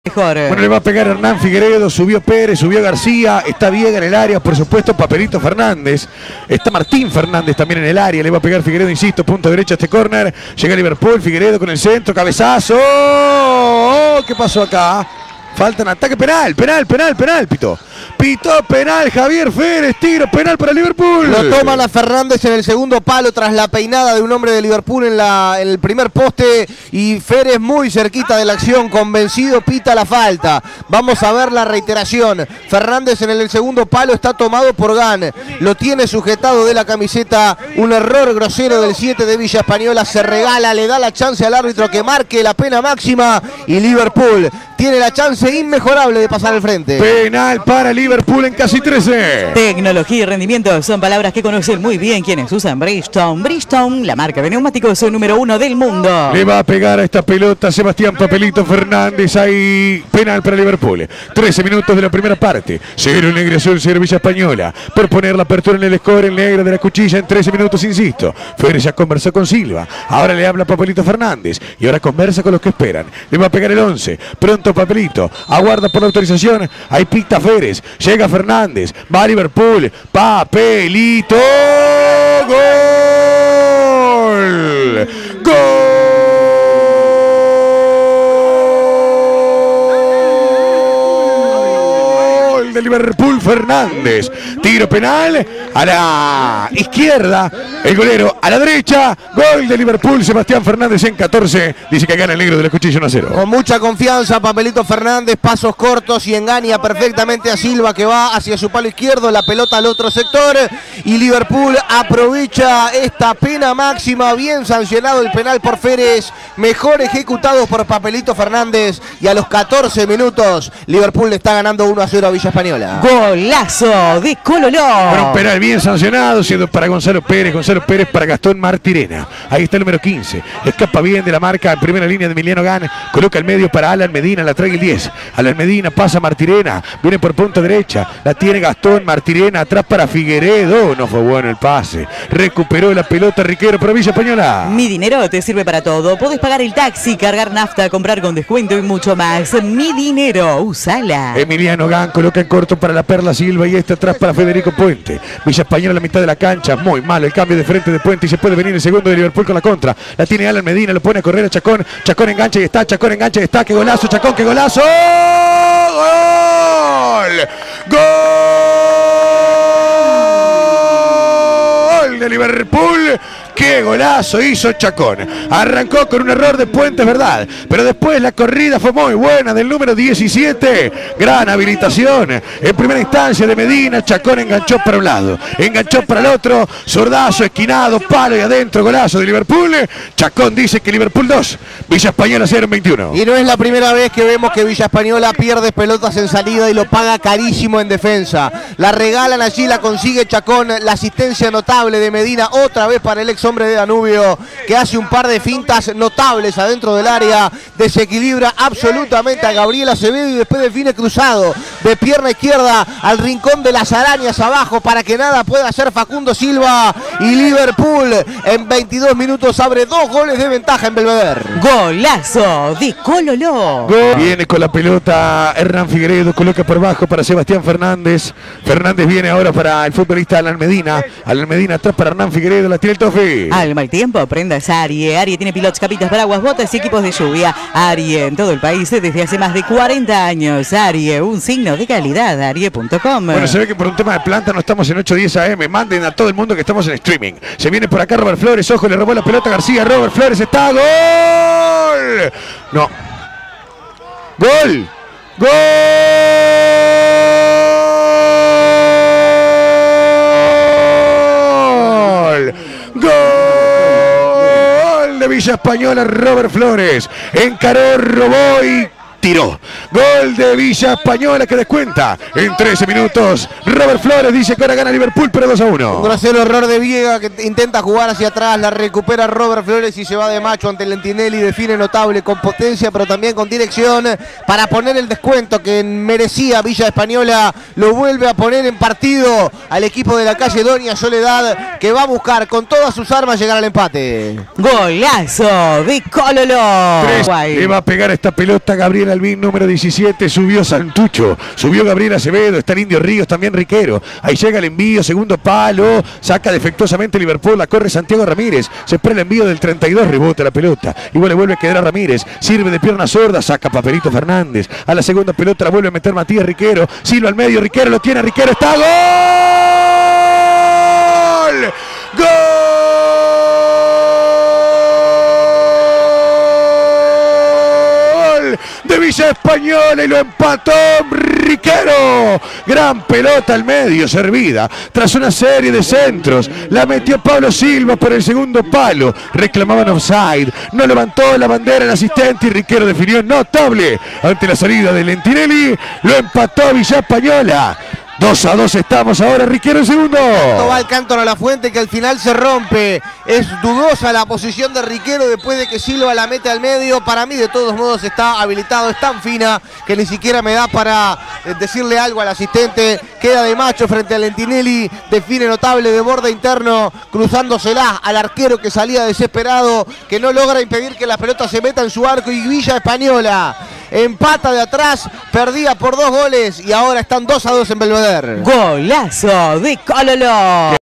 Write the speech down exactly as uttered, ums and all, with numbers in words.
Mejor. Bueno, le va a pegar Hernán Figueredo, subió Pérez, subió García, está Viega en el área, por supuesto Papelito Fernández, está Martín Fernández también en el área, le va a pegar Figueredo, insisto, punto derecho a este córner, llega Liverpool, Figueredo con el centro, cabezazo, oh, ¿qué pasó acá? Faltan ataque penal, penal, penal, penal, Pito. Pitó penal Javier Férez, tiro penal para Liverpool. Lo toma la Fernández en el segundo palo tras la peinada de un hombre de Liverpool en, la, en el primer poste y Férez muy cerquita de la acción, convencido, pita la falta. Vamos a ver la reiteración. Fernández en el segundo palo está tomado por Gan. Lo tiene sujetado de la camiseta. Un error grosero del siete de Villa Española. Se regala, le da la chance al árbitro que marque la pena máxima y Liverpool tiene la chance inmejorable de pasar al frente. Penal para Liverpool en casi trece. Tecnología y rendimiento son palabras que conocen muy bien quienes usan Bridgestone. Bridgestone, la marca de neumáticos número uno del mundo. Le va a pegar a esta pelota Sebastián Papelito Fernández. Hay penal para Liverpool. trece minutos de la primera parte. Cero en la ingreso cero Villa Española. Por poner la apertura en el score en negro de la cuchilla en trece minutos, insisto. Férez ya conversó con Silva. Ahora le habla Papelito Fernández. Y ahora conversa con los que esperan. Le va a pegar el once. Pronto Papelito. Aguarda por la autorización. Ahí pita Férez. Llega Fernández. Va a Liverpool. Papelito. Gol. Gol. De Liverpool Fernández, tiro penal a la izquierda, el golero a la derecha, gol de Liverpool, Sebastián Fernández en catorce, dice que gana el negro de la cuchilla uno a cero. Con mucha confianza Papelito Fernández, pasos cortos y engaña perfectamente a Silva que va hacia su palo izquierdo, la pelota al otro sector y Liverpool aprovecha esta pena máxima, bien sancionado el penal por Férez, mejor ejecutado por Papelito Fernández y a los catorce minutos Liverpool le está ganando uno a cero a Villa Española. Golazo de Cololó. Bueno, un penal bien sancionado, siendo para Gonzalo Pérez, Gonzalo Pérez para Gastón Martirena. Ahí está el número quince, escapa bien de la marca en primera línea de Emiliano Gan, coloca el medio para Alan Medina, la trae el diez. Alan Medina pasa Martirena, viene por punta derecha, la tiene Gastón Martirena, atrás para Figueredo, no fue bueno el pase, recuperó la pelota Riquero para Villa Española. Mi dinero te sirve para todo, podés pagar el taxi, cargar nafta, comprar con descuento y mucho más. Mi dinero, usala. Emiliano Gan coloca en corto para la Perla Silva y este atrás para Federico Puente. Villa Española a la mitad de la cancha, muy mal el cambio de frente de Puente y se puede venir el segundo de Liverpool con la contra. La tiene Alan Medina, lo pone a correr a Chacón, Chacón engancha y está, Chacón engancha y está, qué golazo, Chacón, qué golazo. ¡Gol! ¡Gol de Liverpool! ¡Qué golazo hizo Chacón! Arrancó con un error de Puente, es verdad, pero después la corrida fue muy buena del número diecisiete. Gran habilitación. En primera instancia de Medina, Chacón enganchó para un lado, enganchó para el otro, zurdazo, esquinado, palo y adentro, golazo de Liverpool. Chacón dice que Liverpool dos, Villa Española cero en veintiuno. Y no es la primera vez que vemos que Villa Española pierde pelotas en salida y lo paga carísimo en defensa. La regalan allí, la consigue Chacón, la asistencia notable de Medina, otra vez para el ex hombre de Danubio, que hace un par de fintas notables adentro del área, desequilibra absolutamente a Gabriel Acevedo y después define cruzado de pierna izquierda al rincón de las arañas abajo para que nada pueda hacer Facundo Silva y Liverpool en veintidós minutos abre dos goles de ventaja en Belvedere. Golazo de Cololó. Gol. Viene con la pelota Hernán Figueredo, coloca por bajo para Sebastián Fernández. Fernández viene ahora para el futbolista Alan Medina. Alan Medina atrás para Hernán Figueredo, la tiene el Tofi. Al mal tiempo, prendas Arie. Arie tiene pilotos, capitas, paraguas, botas y equipos de lluvia. Arie en todo el país desde hace más de cuarenta años. Arie, un signo de calidad. Arie punto com. Bueno, se ve que por un tema de planta no estamos en ocho diez A M. Manden a todo el mundo que estamos en streaming. Se viene por acá Robert Flores. Ojo, le robó la pelota a García. Robert Flores está. ¡Gol! No. ¡Gol! ¡Gol! ¡Gol de Villa Española! Robert Flores encaró, robó y tiró. Gol de Villa Española que descuenta en trece minutos. Robert Flores dice que ahora gana Liverpool, pero dos a uno. Un grosero error de Viega que intenta jugar hacia atrás, la recupera Robert Flores y se va de macho ante Lentinelli. Define notable con potencia, pero también con dirección para poner el descuento que merecía Villa Española. Lo vuelve a poner en partido al equipo de la calle Doña Soledad, que va a buscar con todas sus armas llegar al empate. Golazo de Cololó. Le va a pegar esta pelota Gabriel Albín número diecisiete, subió Santucho, subió Gabriel Acevedo, está el Indio Ríos, también Riquero. Ahí llega el envío, segundo palo, saca defectuosamente Liverpool, la corre Santiago Ramírez, se espera el envío del treinta y dos, rebota la pelota, igual le vuelve a quedar a Ramírez, sirve de pierna sorda, saca Papelito Fernández, a la segunda pelota la vuelve a meter Matías Riquero, Silva al medio, Riquero lo tiene, Riquero está, ¡gol! ¡Gol! De Villa Española y lo empató Riquero. Gran pelota al medio, servida tras una serie de centros. La metió Pablo Silva por el segundo palo. Reclamaban offside. No levantó la bandera el asistente y Riquero definió notable ante la salida de Lentinelli. Lo empató Villa Española. dos a dos estamos ahora, Riquero en segundo. Va el Cántaro a la Fuente, que al final se rompe. Es dudosa la posición de Riquero después de que Silva la mete al medio. Para mí de todos modos está habilitado, es tan fina que ni siquiera me da para decirle algo al asistente. Queda de macho frente a Lentinelli, define notable de borde interno, cruzándosela al arquero que salía desesperado, que no logra impedir que la pelota se meta en su arco, y Villa Española empata de atrás, perdía por dos goles y ahora están dos a dos en Belvedere. Golazo de Cololo.